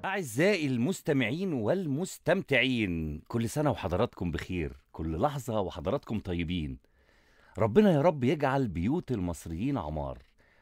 أعزائي المستمعين والمستمتعين، كل سنة وحضراتكم بخير، كل لحظة وحضراتكم طيبين. ربنا يا رب يجعل بيوت المصريين عمار.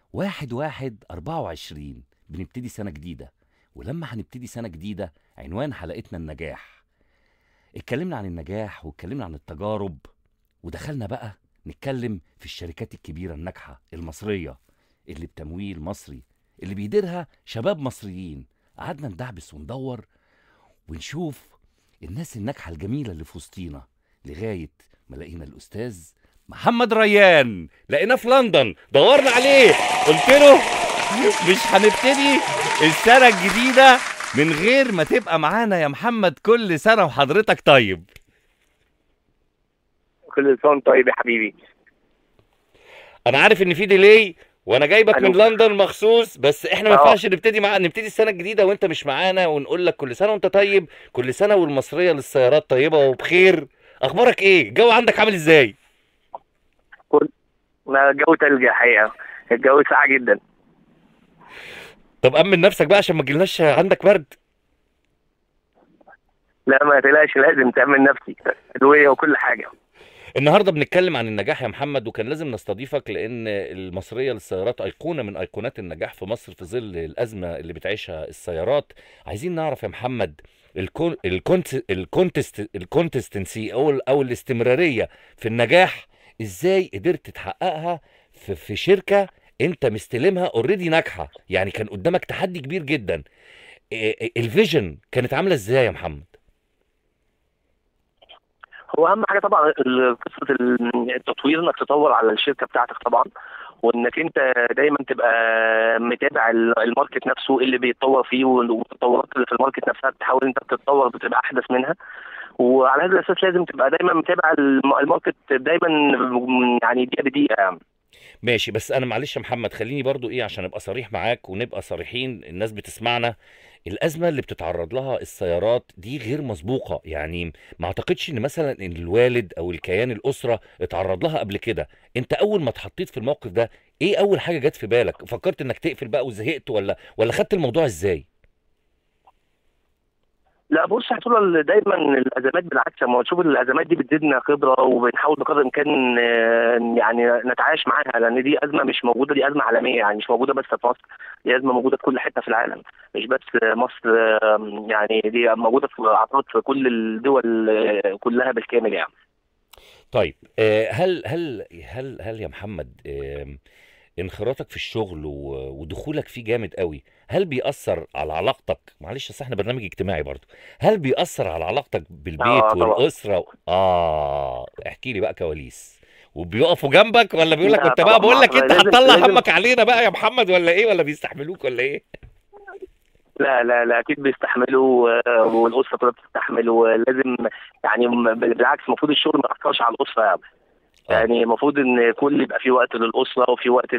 1/1/24 بنبتدي سنة جديدة، ولما هنبتدي سنة جديدة عنوان حلقتنا النجاح. اتكلمنا عن النجاح واتكلمنا عن التجارب، ودخلنا بقى نتكلم في الشركات الكبيرة الناجحة المصرية اللي بتمويل مصري، اللي بيديرها شباب مصريين. قعدنا ندعبس وندور ونشوف الناس الناجحة الجميلة اللي في وسطينا، لغاية ما لقينا الأستاذ محمد ريان. لقيناه في لندن، دورنا عليه، قلت له مش هنبتدي السنة الجديدة من غير ما تبقى معانا يا محمد. كل سنة وحضرتك طيب. كل سنة وانت طيب يا حبيبي. أنا عارف إن في ديلي وانا جايبك من الو. لندن مخصوص، بس احنا ما اه ينفعش نبتدي السنه الجديده وانت مش معانا ونقول لك كل سنه وانت طيب. كل سنه والمصريه للسيارات طيبه وبخير. اخبارك ايه؟ الجو عندك عامل ازاي؟ كل ما الجو تلج الحقيقة، الجو ساقع جدا. طب امن نفسك بقى عشان ما تجيلناش عندك برد. لا ما تقلقش، لازم تأمن نفسي، أدوية وكل حاجة. النهارده بنتكلم عن النجاح يا محمد، وكان لازم نستضيفك لان المصريه للسيارات ايقونه من ايقونات النجاح في مصر في ظل الازمه اللي بتعيشها السيارات. عايزين نعرف يا محمد الكونتستنسي او الاستمراريه في النجاح، ازاي قدرت تحققها في شركه انت مستلمها اوريدي ناجحه؟ يعني كان قدامك تحدي كبير جدا. الفيجن كانت عامله ازاي يا محمد؟ هو أهم حاجة طبعا قصة التطوير، إنك تطور على الشركة بتاعتك طبعا، وإنك أنت دايما تبقى متابع الماركت نفسه اللي بيتطور فيه، والتطورات اللي في الماركت نفسها بتحاول أنت تتطور بتبقى أحدث منها. وعلى هذا الأساس لازم تبقى دايما متابع الماركت دايما، يعني دقيقة بدقيقة يعني. ماشي، بس انا معلش يا محمد خليني برضو ايه عشان ابقى صريح معاك ونبقى صريحين، الناس بتسمعنا. الازمه اللي بتتعرض لها السيارات دي غير مسبوقه، يعني ما اعتقدش ان مثلا ان الوالد او الكيان الاسره اتعرض لها قبل كده. انت اول ما اتحطيت في الموقف ده، ايه اول حاجه جت في بالك؟ فكرت انك تقفل بقى وزهقت، ولا خدت الموضوع ازاي؟ لا بص، هتقول دايما الازمات بالعكس، لما تشوف الازمات دي بتزيدنا خبره، وبنحاول بقدر الامكان يعني نتعايش معاها، لان دي ازمه مش موجوده، دي ازمه عالميه، يعني مش موجوده بس في مصر، دي ازمه موجوده في كل حته في العالم، مش بس مصر. يعني دي موجوده في اعتقد في كل الدول كلها بالكامل يعني. طيب، هل يا محمد، انخراطك في الشغل ودخولك فيه جامد قوي، هل بيأثر على علاقتك؟ معلش اصل احنا برنامج اجتماعي برضو. هل بيأثر على علاقتك بالبيت اه طبعا. والأسرة؟ احكي لي بقى كواليس. وبيقفوا جنبك ولا بيقولك لا انت بقى، طبعا، بقول لك انت لازم هتطلع لازم. همك علينا بقى يا محمد ولا ايه؟ ولا بيستحملوك ولا ايه؟ لا لا لا، اكيد بيستحملوا، والاسره كلها بتستحمل، ولازم يعني بالعكس، المفروض الشغل ما ياثرش على الاسره يعني. اه يعني المفروض ان كل يبقى في وقت للاسره، وفي وقت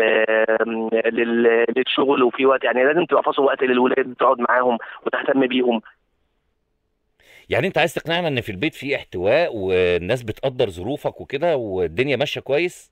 للشغل، وفي وقت يعني لازم تبقى فاصل وقت للولاد تقعد معاهم وتهتم بيهم. يعني انت عايز تقنعنا ان في البيت في احتواء والناس بتقدر ظروفك وكده والدنيا ماشية كويس؟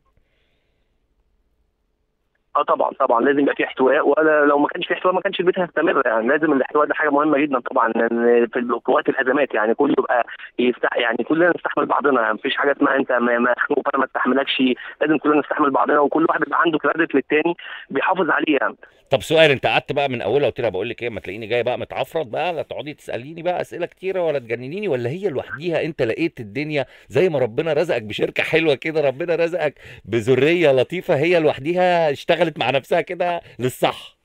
اه طبعا طبعا، لازم يبقى في احتواء، ولا لو ما كانش في احتواء ما كانش البيت هيستمر يعني. لازم الاحتواء ده حاجه مهمه جدا طبعا، لأن في وقت الازمات يعني كله يبقى يعني كلنا نستحمل بعضنا، يعني مفيش حاجه اسمها انت مخنوق فانا ما استحملكش، لازم كلنا نستحمل بعضنا، وكل واحد يبقى عنده كريدت للتاني بيحافظ عليه يعني. طب سؤال، انت قعدت بقى من اولها قلت لها بقول لك ايه، ما تلاقيني جاي بقى متعفرت بقى، لا تقعدي تساليني بقى اسئله كتيره ولا تجننيني، ولا هي لوحديها انت لقيت الدنيا زي ما ربنا رزقك بشركه حلوه كده، ربنا رزقك بذريه لطيفه، هي لوحديها اشتغلت مع نفسها كده للصح؟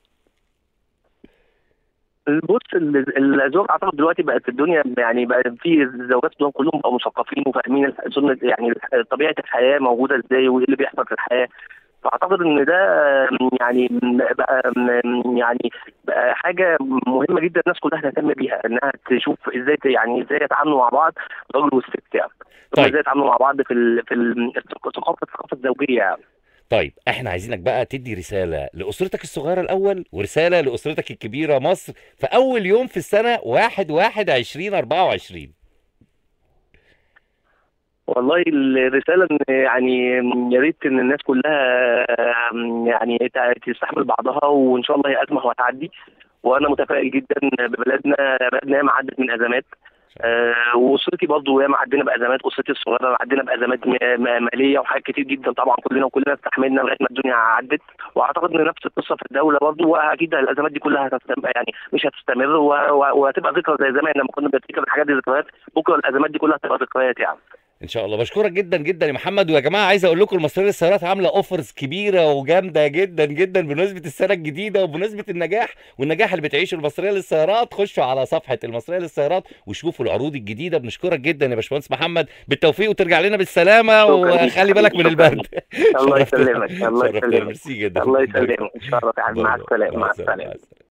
بص، الزوج اعتقد دلوقتي بقت الدنيا، يعني بقى في الزوجات كلهم بقوا مثقفين وفاهمين سنه، يعني طبيعه الحياه موجوده ازاي، وايه اللي بيحصل في الحياه. فاعتقد ان ده يعني بقى يعني بقى حاجه مهمه جدا، الناس كلها تهتم بيها، انها تشوف ازاي يعني ازاي يتعاملوا مع بعض، الراجل والست يعني، هم طيب. ازاي يتعاملوا مع بعض الثقافه الزوجيه يعني. طيب احنا عايزينك بقى تدي رساله لاسرتك الصغيره الاول، ورساله لاسرتك الكبيره مصر في اول يوم في السنه 1/1/2024. والله الرسالة إن يعني يا ريت إن الناس كلها يعني تستحمل بعضها، وإن شاء الله هي أزمة وهتعدي، وانا متفائل جدا ببلدنا. بلدنا ياما عدت من ازمات، واسرتي برضه ياما عدينا بازمات، اسرتي الصغيره عدينا بازمات ماليه وحاجات كتير جدا طبعا، كلنا استحملنا لغايه ما الدنيا عدت. واعتقد ان نفس القصه في الدوله برضه، واكيد الازمات دي كلها هتستمر، يعني مش هتستمر، وهتبقى ذكرى زي زمان لما كنا بنفتكر الحاجات دي ذكريات. بكره الازمات دي كلها هتبقى ذكريات يعني. ان شاء الله. بشكرك جدا جدا يا محمد. ويا جماعه عايز اقول لكم المصريه للسيارات عامله اوفرز كبيره وجامده جدا جدا بمناسبه السنه الجديده وبمناسبه النجاح والنجاح اللي بتعيشه المصريه للسيارات. خشوا على صفحه المصريه للسيارات وشوفوا العروض الجديده. بنشكرك جدا يا باشمهندس محمد، بالتوفيق وترجع لنا بالسلامه، وخلي بالك من البرد. الله يسلمك، الله شرفتنا. يسلمك، ميرسي جدا. الله يسلمك ان شاء الله. مع السلامه، مع السلامه.